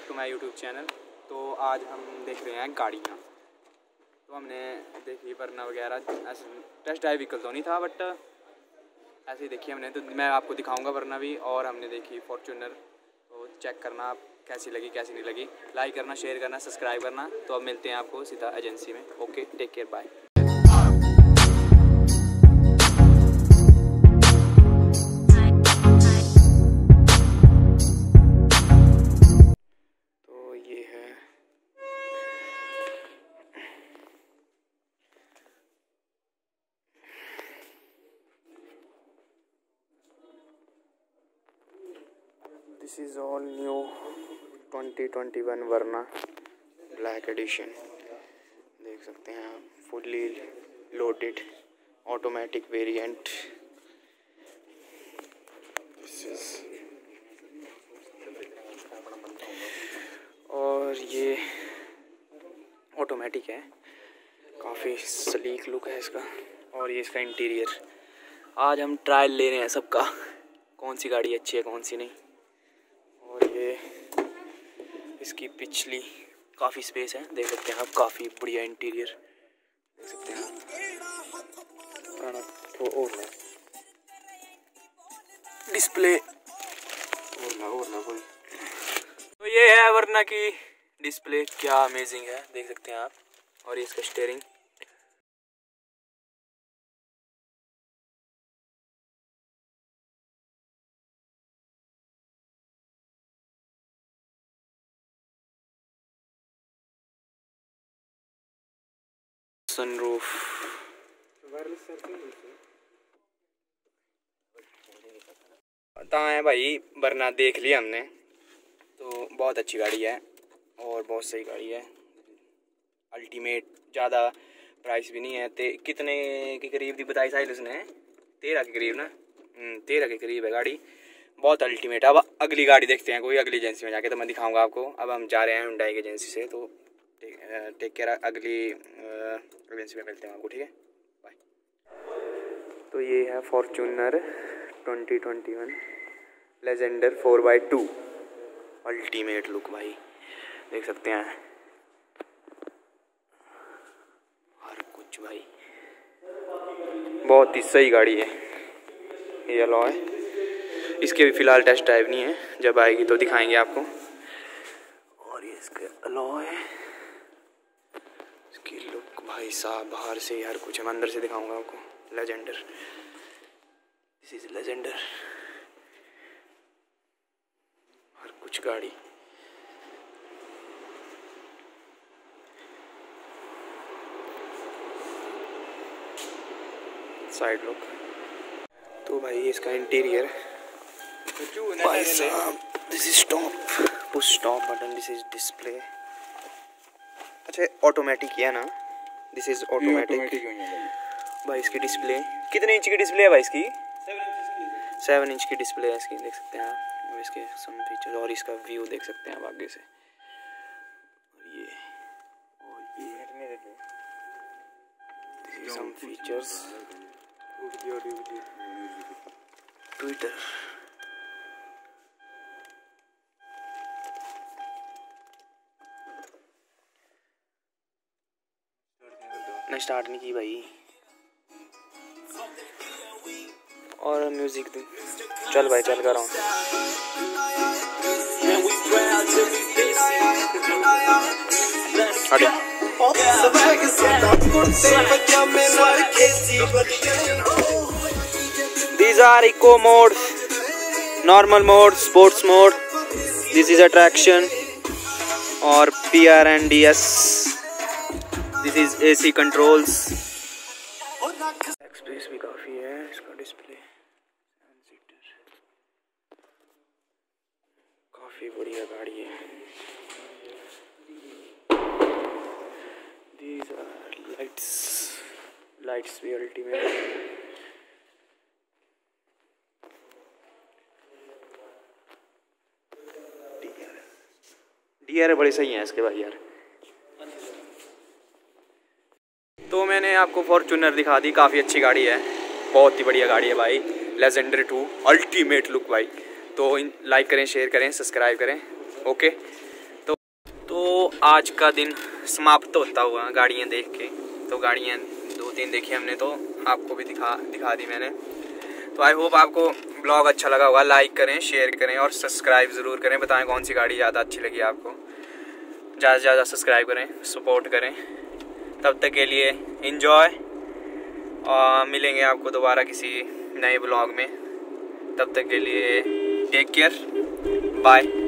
To my YouTube channel. तो आज हम देख रहे हैं गाड़ियाँ। तो हमने देखी वरना वगैरह, ऐसे टेस्ट ड्राइव व्हीकल तो नहीं था बट ऐसे ही देखी हमने। तो मैं आपको दिखाऊंगा वरना भी। और हमने देखी फॉर्च्यूनर, तो चेक करना आप कैसी लगी कैसी नहीं लगी। लाइक करना, शेयर करना, सब्सक्राइब करना। तो अब मिलते हैं आपको सीधा एजेंसी में। Okay, take care, bye. This is all new 2021 वरना ब्लैक एडिशन। देख सकते हैं आप, फुल्ली लोडेड ऑटोमेटिक वेरिएंट। और ये ऑटोमेटिक है, काफ़ी स्लीक लुक है इसका। और ये इसका इंटीरियर। आज हम ट्रायल ले रहे हैं सबका, कौन सी गाड़ी अच्छी है कौन सी नहीं। और ये इसकी पिछली काफ़ी स्पेस है, देख सकते हैं आप, काफ़ी बढ़िया इंटीरियर देख सकते हैं आप। डिस्प्ले और ना कोई। तो ये है वरना की डिस्प्ले, क्या अमेजिंग है देख सकते हैं आप। और ये इसका स्टीयरिंग। सनरूफ, कहाँ है भाई वरना, देख लिया हमने। तो बहुत अच्छी गाड़ी है और बहुत सही गाड़ी है, अल्टीमेट। ज़्यादा प्राइस भी नहीं है। कितने के करीब दी बताई साइल उसने? 13 के करीब ना, 13 के करीब है गाड़ी। बहुत अल्टीमेट। अब अगली गाड़ी देखते हैं कोई अगली एजेंसी में जाके, तो मैं दिखाऊंगा आपको। अब हम जा रहे हैं हुंडई की एजेंसी से। तो टेक केयर, अगली एजेंसी में मिलते हैं आपको, ठीक है, बाय। तो ये है Fortuner 2021 Legender 4x2 ultimate look भाई, देख सकते हैं हर कुछ भाई। बहुत ही सही गाड़ी है। ये अलॉय, इसके भी फ़िलहाल टेस्ट ड्राइव नहीं है, जब आएगी तो दिखाएंगे आपको। और ये इसके अलॉय, इसकी लुक भाई साहब, बाहर से हर कुछ। मैं अंदर से दिखाऊंगा आपको। लेजेंडर, दिस इज लेजेंडर, हर कुछ गाड़ी। Side look. तो भाई इसका इंटीरियर भाई साहब, this is stop, push stop button, this is display. अच्छा ऑटोमेटिक है ना, दिस इज ऑटोमेटिक भाई। इसकी डिस्प्ले कितने इंच की डिस्प्ले है भाई इसकी? 7 इंच की डिस्प्ले है इसकी, देख सकते हैं आप। और इसके सम फीचर और इसका व्यू देख सकते हैं आप आगे से। और ये सम फीचर्स, ट्विटर, मैं स्टार्ट नहीं की भाई। और म्यूजिक दे, चल भाई चल कर रहा हूँ। These are eco mode, normal mode, sports mode. This is attraction और PR and DS. This is AC controls. Space भी काफी है इसका। डिस्प्ले 7 सीटर, काफी बढ़िया गाड़ी है। These are lights भी अल्टीमेट। डीआर बड़े सही हैं इसके भाई यार। तो मैंने आपको फॉर्च्यूनर दिखा दी, काफ़ी अच्छी गाड़ी है, बहुत ही बढ़िया गाड़ी है भाई। लेजेंडर 2 अल्टीमेट लुक भाई। तो लाइक करें, शेयर करें, सब्सक्राइब करें। ओके। तो आज का दिन समाप्त होता हुआ गाड़ियाँ देख के, तो गाड़ियाँ 2-3 देखी हमने, तो आपको भी दिखा दी मैंने। तो आई होप आपको ब्लॉग अच्छा लगा होगा। लाइक करें, शेयर करें और सब्सक्राइब ज़रूर करें। बताएं कौन सी गाड़ी ज़्यादा अच्छी लगी आपको। ज़्यादा से ज़्यादा सब्सक्राइब करें, सपोर्ट करें। तब तक के लिए एंजॉय, और मिलेंगे आपको दोबारा किसी नए ब्लॉग में। तब तक के लिए टेक केयर, बाय।